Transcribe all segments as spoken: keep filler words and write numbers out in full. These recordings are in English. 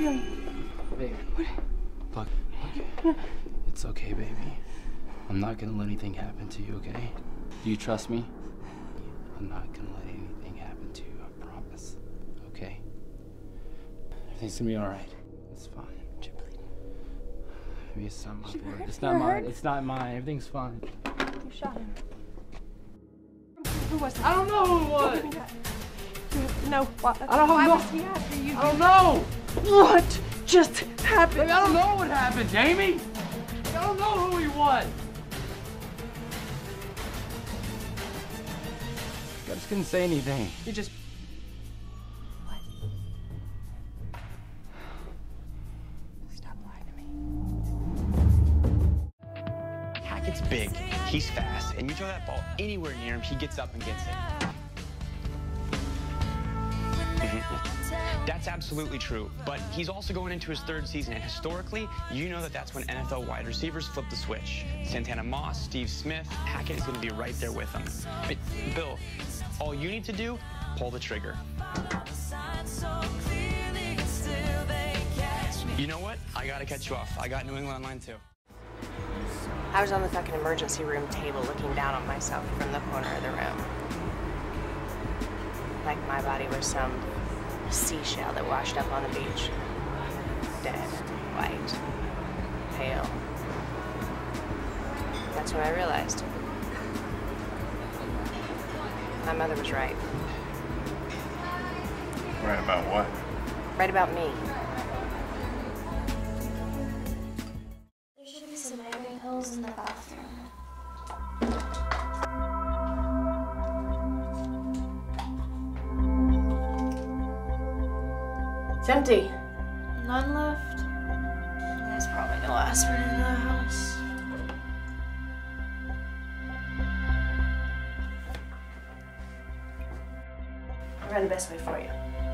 doing? Baby. What? Look, look. It's okay, baby. I'm not gonna let anything happen to you, okay? Do you trust me? I'm not gonna let anything happen to you, I promise. Okay? Everything's gonna be alright. It's fine. Maybe it's not my blood. It's not mine. It's not mine. Everything's fine. You shot him. Who was it? I don't know who it was! No, what? I don't Why know. was he after you? I don't know! What just happened? Baby, I don't know what happened, Jamie! I don't know who he was! I just couldn't say anything. You just... What? Stop lying to me. Hackett's big, he's fast, and you throw that ball anywhere near him, he gets up and gets it. Mm-hmm. That's absolutely true, but he's also going into his third season, and historically, you know that that's when N F L wide receivers flip the switch. Santana Moss, Steve Smith, Hackett is going to be right there with him. But, Bill, all you need to do, pull the trigger. You know what? I got to catch you off. I got New England online, too. I was on the fucking emergency room table looking down on myself from the corner of the room. Like my body was some seashell that washed up on the beach. Dead, white, pale. That's when I realized my mother was right. Right about what? Right about me. There should be some baby pills in the bathroom. It's empty. None left. That's probably the last one in the house. I'll run the best way for you.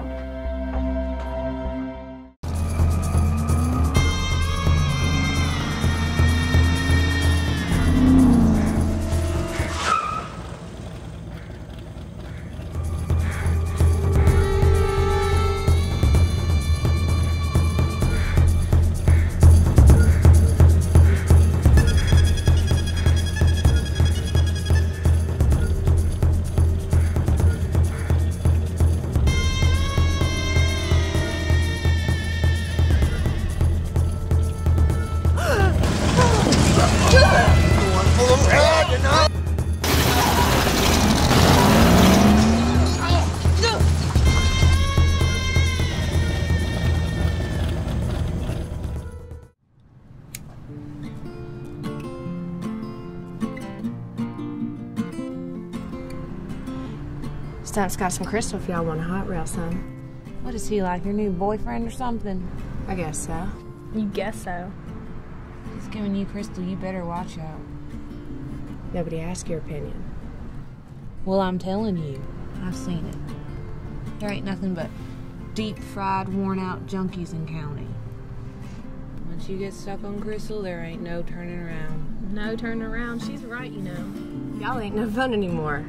Stunt's got some crystal if y'all want a hot rail, son. What is he, like your new boyfriend or something? I guess so. You guess so. He's giving you crystal, you better watch out. Nobody asked your opinion. Well, I'm telling you, I've seen it. There ain't nothing but deep-fried, worn-out junkies in county. Once you get stuck on crystal, there ain't no turning around. No turning around. She's right, you know. Y'all ain't no fun anymore.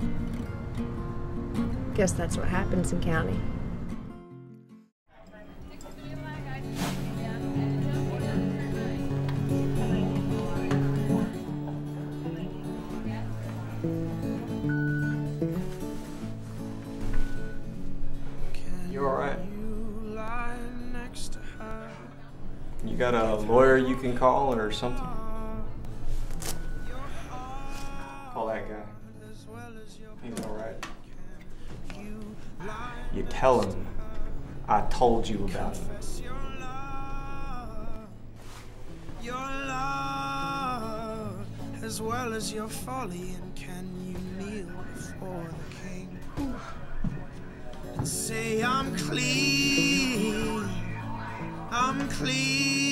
Guess that's what happens in county. You alright? You got a lawyer you can call or something? Call that guy. He's alright. You tell him I told you about him. Your love, as well as your folly, and can you kneel before the king and say I'm clean, I'm clean.